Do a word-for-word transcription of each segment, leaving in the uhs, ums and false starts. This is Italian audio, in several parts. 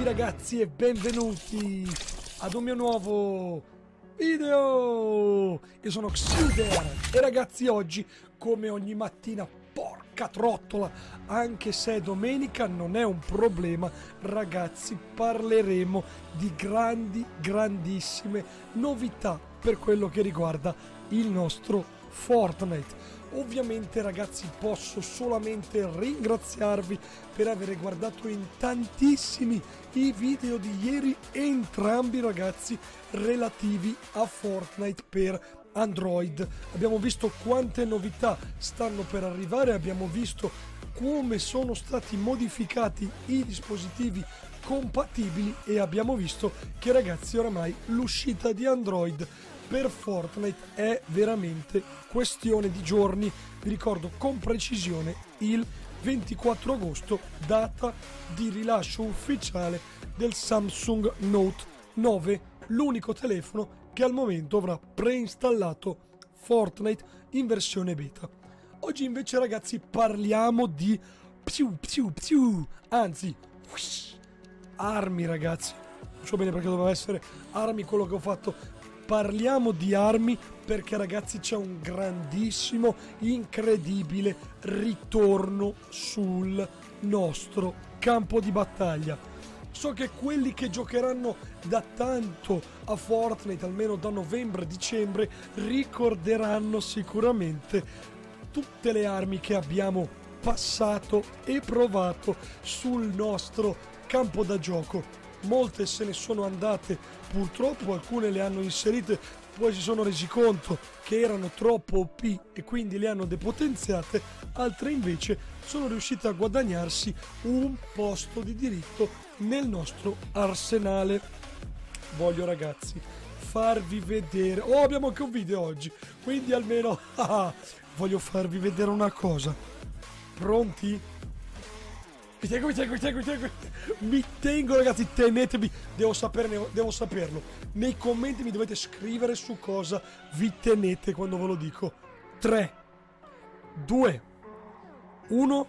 ragazzi e benvenuti ad un mio nuovo video. Io sono Xuder e ragazzi oggi, come ogni mattina, porca trottola, anche se è domenica non è un problema, ragazzi, parleremo di grandi, grandissime novità per quello che riguarda il nostro Fortnite. Ovviamente ragazzi posso solamente ringraziarvi per aver guardato in tantissimi i video di ieri, entrambi ragazzi relativi a Fortnite per Android. Abbiamo visto quante novità stanno per arrivare, abbiamo visto come sono stati modificati i dispositivi compatibili e abbiamo visto che ragazzi oramai l'uscita di Android per Fortnite è veramente questione di giorni. Vi ricordo con precisione il ventiquattro agosto, data di rilascio ufficiale del Samsung Note nove, l'unico telefono che al momento avrà preinstallato Fortnite in versione beta. Oggi invece ragazzi parliamo di psiu psiu psiu, anzi whoosh, armi ragazzi. Non so bene perché doveva essere armi quello che ho fatto. Parliamo di armi perché ragazzi c'è un grandissimo, incredibile ritorno sul nostro campo di battaglia. So che quelli che giocheranno da tanto a Fortnite, almeno da novembre-dicembre, ricorderanno sicuramente tutte le armi che abbiamo passato e provato sul nostro campo da gioco. Molte se ne sono andate purtroppo, alcune le hanno inserite, poi si sono resi conto che erano troppo O P e quindi le hanno depotenziate, altre invece sono riuscite a guadagnarsi un posto di diritto nel nostro arsenale. Voglio ragazzi farvi vedere, oh abbiamo anche un video oggi, quindi almeno ah, voglio farvi vedere una cosa. Pronti? Mi tengo, mi tengo, mi tengo, mi tengo, mi tengo ragazzi, tenetevi, devo saperne, devo saperlo. Nei commenti mi dovete scrivere su cosa vi tenete quando ve lo dico. tre, due, uno,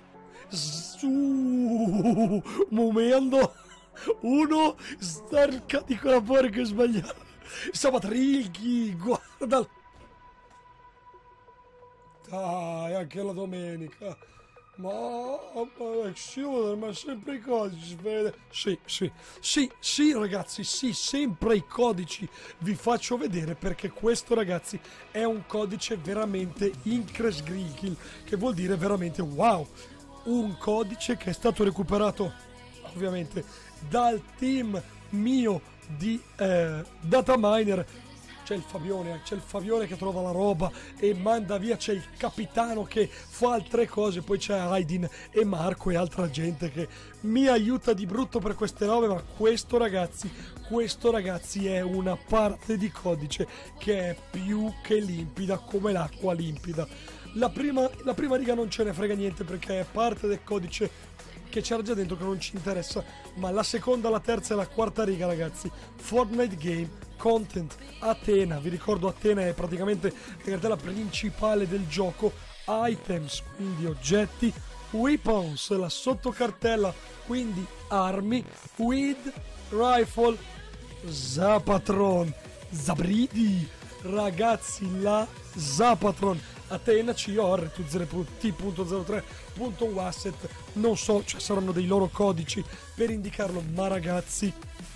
su, momento, uno, starca di quella porca sbagliata. Sabatrighi, guarda. Dai, anche la domenica. Ma, ma, ma sempre i codici si vede. Sì, sì, sì, sì ragazzi, sì, sempre i codici vi faccio vedere perché questo ragazzi è un codice veramente incresgrigil, che vuol dire veramente wow. Un codice che è stato recuperato ovviamente dal team mio di eh, Dataminer. C'è il Fabione, c'è il Fabione che trova la roba e manda via, c'è il capitano che fa altre cose, poi c'è Aydin e Marco e altra gente che mi aiuta di brutto per queste robe, ma questo ragazzi, questo ragazzi è una parte di codice che è più che limpida come l'acqua limpida. La prima, la prima riga non ce ne frega niente perché è parte del codice che c'era già dentro che non ci interessa, ma la seconda, la terza e la quarta riga ragazzi, Fortnite Game Content Athena, vi ricordo Athena è praticamente la cartella principale del gioco, items, quindi oggetti, weapons, la sottocartella, quindi armi, with, rifle, Zapatron, Zabridi, ragazzi la Zapatron, Athena C O R T zero tre punto wasset, non so, cioè saranno dei loro codici per indicarlo, ma ragazzi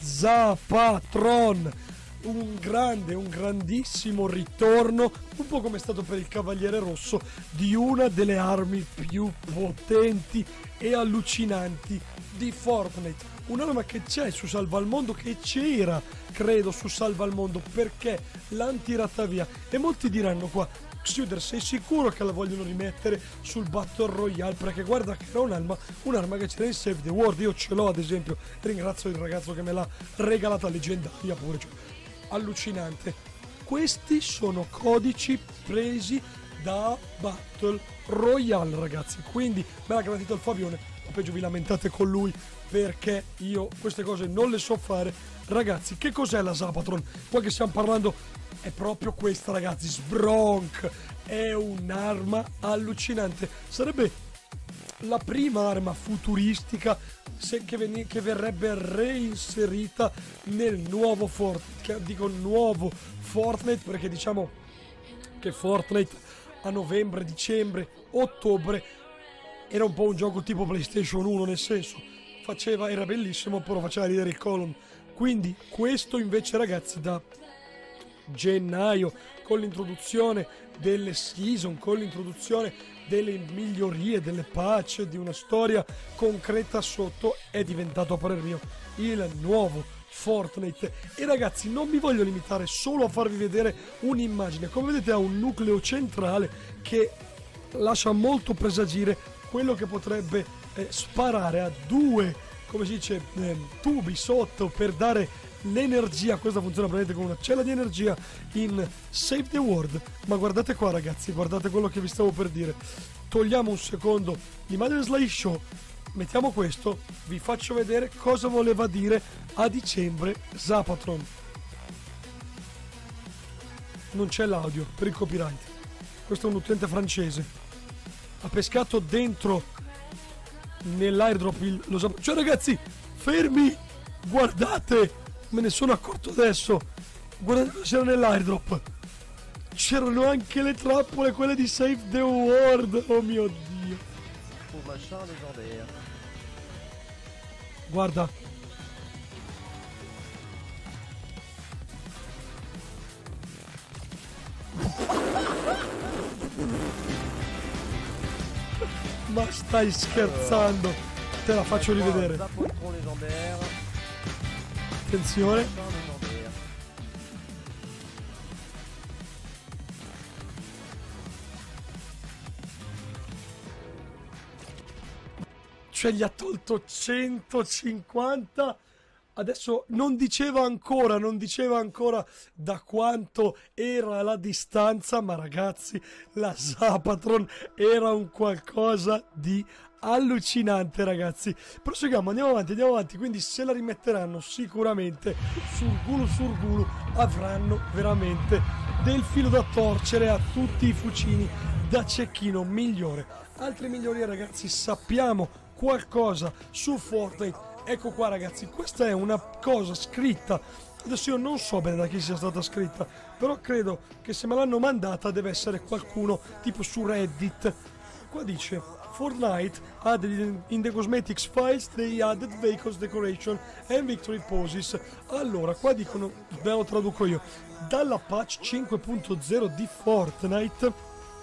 Zapatron, un grande, un grandissimo ritorno, un po' come è stato per il Cavaliere Rosso, di una delle armi più potenti e allucinanti di Fortnite. Un'arma che c'è su Salva al Mondo, che c'era, credo, su Salva al Mondo, perché l'hanno tirata via. E molti diranno qua, Xuder, sei sicuro che la vogliono rimettere sul Battle Royale? Perché guarda che era un'arma, un'arma che c'era in Save the World, io ce l'ho ad esempio, ringrazio il ragazzo che me l'ha regalata, leggendaria pure, cioè, allucinante. Questi sono codici presi da Battle Royale ragazzi, quindi me l'ha garantito il Fabione, o peggio vi lamentate con lui perché io queste cose non le so fare. Ragazzi, che cos'è la Zapatron? Qua che stiamo parlando è proprio questa ragazzi, Sbronk, è un'arma allucinante, sarebbe la prima arma futuristica se, che, ven- che verrebbe reinserita nel nuovo Fortnite. Dico nuovo Fortnite perché diciamo che Fortnite a novembre, dicembre, ottobre era un po' un gioco tipo PlayStation uno, nel senso faceva, era bellissimo, però faceva ridere il colon. Quindi questo invece, ragazzi, da gennaio, con l'introduzione delle season, con l'introduzione delle migliorie, delle patch, di una storia concreta sotto, è diventato a parer mio il nuovo Fortnite. E ragazzi, non mi voglio limitare solo a farvi vedere un'immagine. Come vedete ha un nucleo centrale che lascia molto presagire quello che potrebbe eh, sparare a due, come si dice, eh, tubi sotto per dare l'energia. Questa funziona praticamente come una cella di energia in Save the World. Ma guardate qua, ragazzi, guardate quello che vi stavo per dire. Togliamo un secondo l'immagine slideshow, mettiamo questo, vi faccio vedere cosa voleva dire a dicembre Zapatron. Non c'è l'audio per il copyright. Questo è un utente francese, ha pescato dentro nell'airdrop il, lo Zapatron. Cioè ragazzi, fermi, guardate, me ne sono accorto adesso, guardate cosa c'era nell'airdrop, c'erano anche le trappole, quelle di Save the World. Oh mio Dio, guarda, ma stai scherzando? Te la faccio rivedere. Attenzione. Cioè gli ha tolto centocinquanta. Adesso non diceva ancora, non diceva ancora da quanto era la distanza, ma ragazzi, la Zapatron era un qualcosa di allucinante, ragazzi. Proseguiamo, andiamo avanti, andiamo avanti. Quindi se la rimetteranno sicuramente sul Gulu sul Gulu, avranno veramente del filo da torcere a tutti i fucini da cecchino migliore. Altre migliorie, ragazzi, sappiamo qualcosa su Fortnite. Ecco qua, ragazzi, questa è una cosa scritta. Adesso io non so bene da chi sia stata scritta, però credo che se me l'hanno mandata deve essere qualcuno tipo su Reddit. Qua dice: Fortnite added in the cosmetics files they added vehicles decoration and victory poses. Allora, qua dicono, ve lo traduco io, dalla patch cinque punto zero di Fortnite,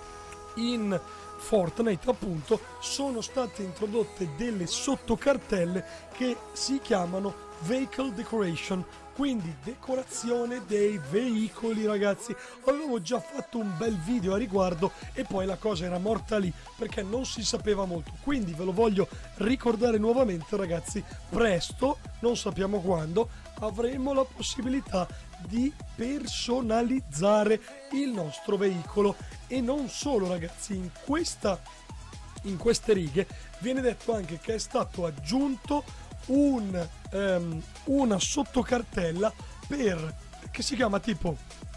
in Fortnite appunto sono state introdotte delle sottocartelle che si chiamano Vehicle Decoration, quindi decorazione dei veicoli, ragazzi. Avevo già fatto un bel video a riguardo e poi la cosa era morta lì perché non si sapeva molto, quindi ve lo voglio ricordare nuovamente, ragazzi. Presto, non sappiamo quando, avremo la possibilità di personalizzare il nostro veicolo. E non solo, ragazzi, in questa in queste righe viene detto anche che è stato aggiunto un um, una sottocartella per, che si chiama tipo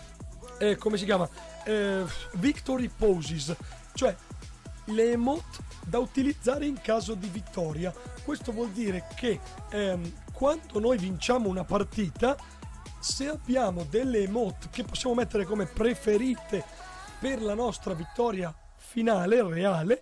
eh, come si chiama eh, Victory Poses, cioè le emote da utilizzare in caso di vittoria. Questo vuol dire che ehm, quando noi vinciamo una partita, se abbiamo delle emote che possiamo mettere come preferite per la nostra vittoria finale reale,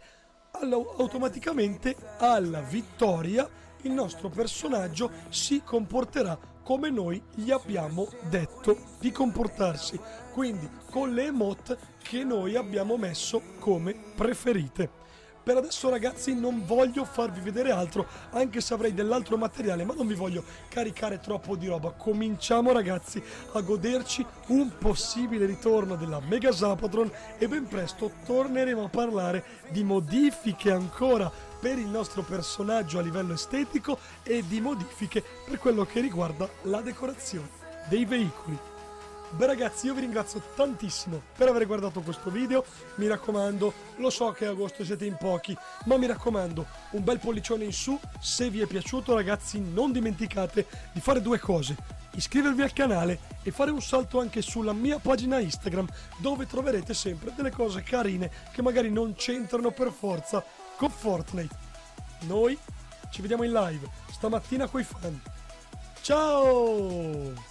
automaticamente alla vittoria il nostro personaggio si comporterà come noi gli abbiamo detto di comportarsi, quindi con le emote che noi abbiamo messo come preferite. Per adesso, ragazzi, non voglio farvi vedere altro, anche se avrei dell'altro materiale, ma non vi voglio caricare troppo di roba. Cominciamo, ragazzi, a goderci un possibile ritorno della Mega Zapatron e ben presto torneremo a parlare di modifiche ancora per il nostro personaggio a livello estetico e di modifiche per quello che riguarda la decorazione dei veicoli. Beh, ragazzi, io vi ringrazio tantissimo per aver guardato questo video. Mi raccomando, lo so che è agosto e siete in pochi, ma mi raccomando, un bel pollicione in su se vi è piaciuto, ragazzi. Non dimenticate di fare due cose: iscrivervi al canale e fare un salto anche sulla mia pagina Instagram, dove troverete sempre delle cose carine che magari non c'entrano per forza con Fortnite. Noi ci vediamo in live stamattina coi fan. Ciao!